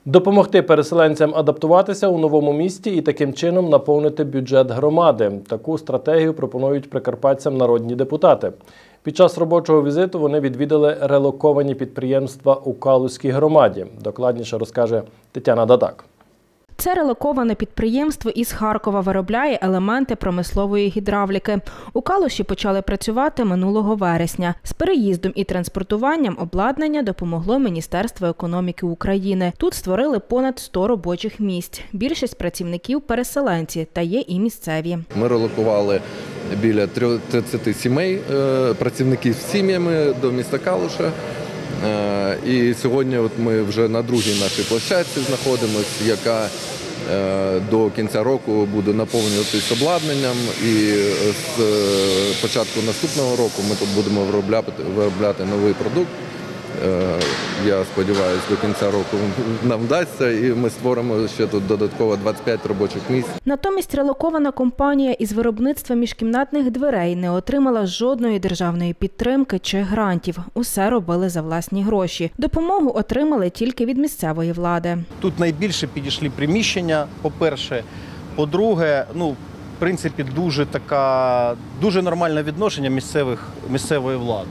Допомогти переселенцям адаптуватися у новому місті і таким чином наповнити бюджет громади. Таку стратегію пропонують прикарпатцям народні депутати. Під час робочого візиту вони відвідали релоковані підприємства у Калузькій громаді. Докладніше розкаже Тетяна Дадак. Це релоковане підприємство із Харкова виробляє елементи промислової гідравліки. У Калуші почали працювати минулого вересня. З переїздом і транспортуванням обладнання допомогло Міністерство економіки України. Тут створили понад 100 робочих місць. Більшість працівників – переселенці, та є і місцеві. Ми релокували біля 30 сімей, працівників з сім'ями до міста Калуша. І сьогодні ми вже на другій нашій площадці знаходимося, яка до кінця року буде наповнюватись обладнанням. І з початку наступного року ми тут будемо виробляти новий продукт. Я сподіваюся, до кінця року нам вдасться і ми створимо ще тут додатково 25 робочих місць. Натомість релокована компанія із виробництва міжкімнатних дверей не отримала жодної державної підтримки чи грантів. Усе робили за власні гроші. Допомогу отримали тільки від місцевої влади. Тут найбільше підійшли приміщення, по-перше. По-друге, в принципі, дуже нормальне відношення місцевої влади.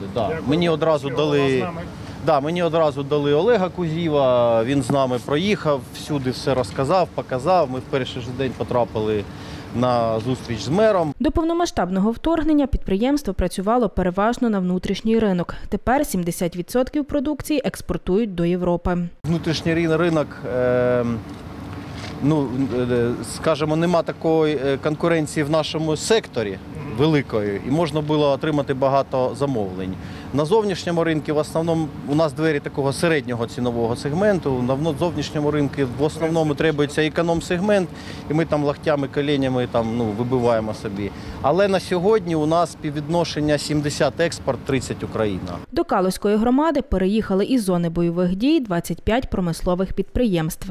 Мені одразу дали Олега Кузєва, він з нами проїхав, всюди все розказав, показав. Ми в перший же день потрапили на зустріч з мером. До повномасштабного вторгнення підприємство працювало переважно на внутрішній ринок. Тепер 70% продукції експортують до Європи. Внутрішній ринок, скажімо, нема такої конкуренції в нашому секторі великої, і можна було отримати багато замовлень. На зовнішньому ринку в основному у нас двері такого середнього цінового сегменту. На зовнішньому ринку в основному требується економ-сегмент, і ми там локтями, коленями вибиваємо собі. Але на сьогодні у нас співвідношення 70 експорт, 30 Україна. До Калузької громади переїхали із зони бойових дій 25 промислових підприємств.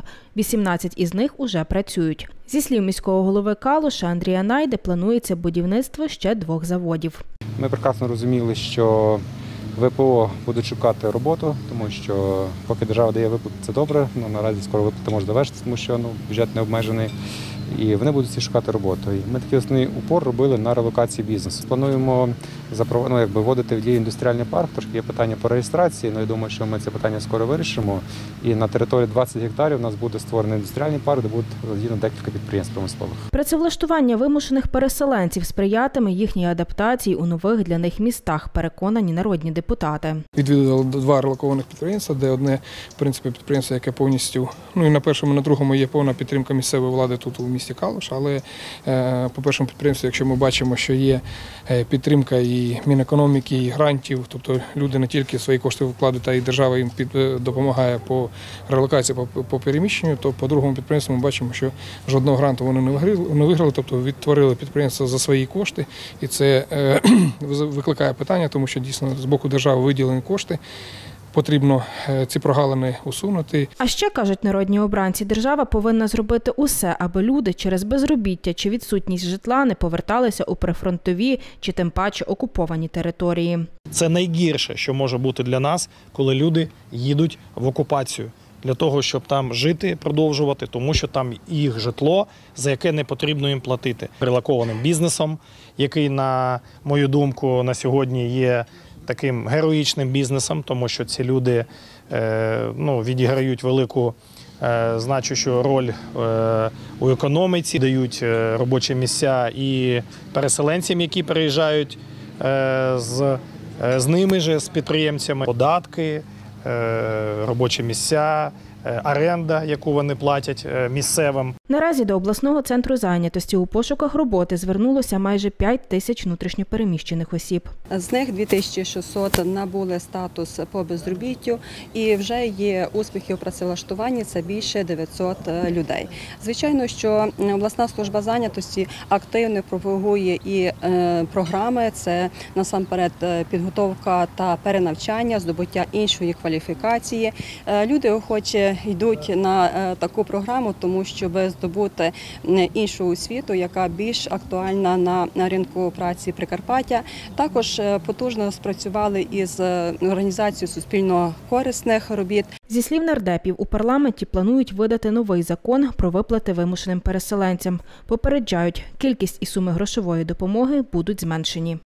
18 із них уже працюють. Зі слів міського голови Калуша Андрія Найди, планується будівництво ще 2 заводів. Ми прекрасно розуміли, що ВПО будуть шукати роботу, тому що поки держава дає виплати, це добре, наразі скоро виплати може завершитися, тому що бюджет не обмежений. І вони будуть всі шукати роботу. І ми такий основний упор робили на релокації бізнесу. Плануємо вводити в дію індустріальний парк, трошки є питання по реєстрації, я думаю, що ми це питання скоро вирішимо. І на території 20 гектарів у нас буде створений індустріальний парк, де буде задіяно декілька підприємств промислових. Працевлаштування вимушених переселенців сприятиме їхній адаптації у нових для них містах, переконані народні депутати. Відвідали 2 релокованих підприємства, де одне, в принципі, підприємство, яке повністю, і на першому, і на другому є повна підтримка місцевої влади тут у місті Калуш, але по першому підприємству, якщо ми бачимо, що є підтримка і Мінекономіки, і грантів, тобто люди не тільки свої кошти вкладають, а й держава їм допомагає по релокації, по переміщенню, то по другому підприємству ми бачимо, що жодного гранту вони не виграли, тобто відтворили підприємство за свої кошти, і це викликає питання, тому що дійсно з боку держави виділені кошти. Потрібно ці прогалини усунути. А ще, кажуть народні обранці, держава повинна зробити усе, аби люди через безробіття чи відсутність житла не поверталися у прифронтові чи тим паче окуповані території. Це найгірше, що може бути для нас, коли люди їдуть в окупацію. Для того, щоб там жити, продовжувати, тому що там їх житло, за яке не потрібно їм платити. Релокованим бізнесом, який, на мою думку, на сьогодні є таким героїчним бізнесом, тому що ці люди відіграють велику значущу роль у економіці, дають робочі місця і переселенцям, які переїжджають з ними ж, з підприємцями, податки, робочі місця, оренда, яку вони платять місцевим. Наразі до обласного центру зайнятості у пошуках роботи звернулося майже 5 тисяч внутрішньопереміщених осіб. З них 2600 набули статус по безробіттю і вже є успіхи у працевлаштуванні, це більше 900 людей. Звичайно, що обласна служба зайнятості активно пропагує і програми, це насамперед підготовка та перенавчання, здобуття іншої кваліфікації. Люди охоче люди йдуть на таку програму, тому щоб здобути іншу освіту, яка більш актуальна на ринку праці Прикарпаття. Також потужно спрацювали із організацією суспільно-корисних робіт. Зі слів нардепів, у парламенті планують видати новий закон про виплати вимушеним переселенцям. Попереджають, кількість і суми грошової допомоги будуть зменшені.